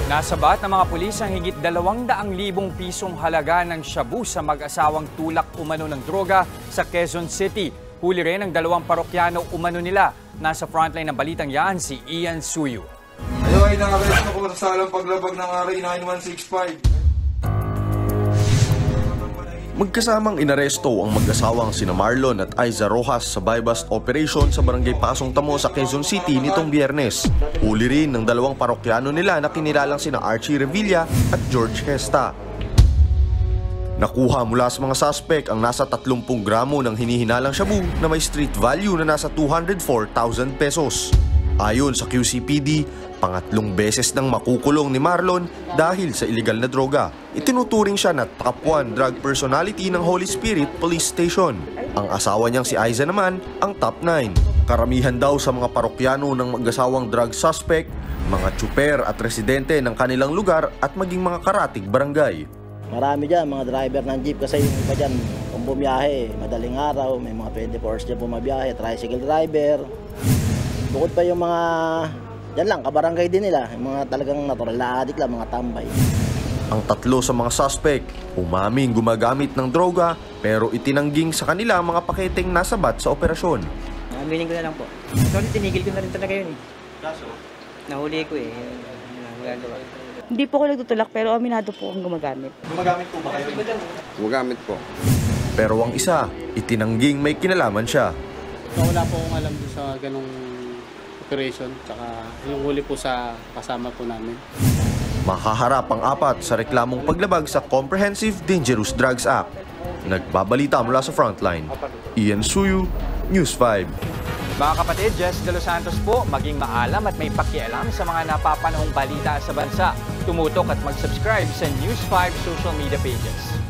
Nasabat ng mga pulis ang higit 200,000 pisong halaga ng shabu sa mag-asawang tulak umano ng droga sa Quezon City. Huli rin ang 2 parokyano umano nila. Nasa frontline ng balitang yan si Ian Suyu. Ayaw ay nakaresto ko sa salang paglabag ng RA 9165. Magkasamang inaresto ang mag-asawang sina Marlon at Aiza Rojas sa buy-bust operation sa barangay Pasong Tamo sa Quezon City nitong Biyernes. Huli rin ng 2 parokyano nila na kinilalang sina Archie Revilla at George Hesta. Nakuha mula sa mga suspect ang nasa 30 gramo ng hinihinalang shabu na may street value na nasa 204,000 pesos. Ayon sa QCPD, pangatlong beses nang makukulong ni Marlon dahil sa illegal na droga. Itinuturing siya na top 1 drug personality ng Holy Spirit Police Station. Ang asawa niyang si Aiza naman ang top 9. Karamihan daw sa mga parokyano ng mag-asawang drug suspect, mga tsuper at residente ng kanilang lugar at maging mga karatig barangay. Marami dyan, mga driver ng jeep kasi yung iba dyan, kung bumiyahe, madaling araw, may mga 24 hours dyan bumabiyahe, tricycle driver. Bukod pa yung mga, yan lang, kabarangay din nila, yung mga talagang natural na adik lang, mga tambay. Ang 3 sa mga suspect, umaming gumagamit ng droga pero itinangging sa kanila ang mga paketeng nasabat sa operasyon. Aminin ko na lang po. Sorry, tinigil ko na rin talaga yun eh. Kaso? Nahuli ko eh. Nagagawa. Hindi po ako nagtutulak pero aminado po akong gumagamit. Gumagamit po ba kayo? Gumagamit po. Pero ang isa, itinangging may kinalaman siya. Wala po akong alam sa ganong operation, tsaka yung huli po sa kasama po namin. Makaharap ang 4 sa reklamong paglabag sa Comprehensive Dangerous Drugs Act. Nagbabalita mula sa frontline. Ian Suyu, News 5. Mga kapatid, Jess De Los Santos po, maging maalam at may pakialam sa mga napapanahong balita sa bansa. Tumutok at mag-subscribe sa News 5 social media pages.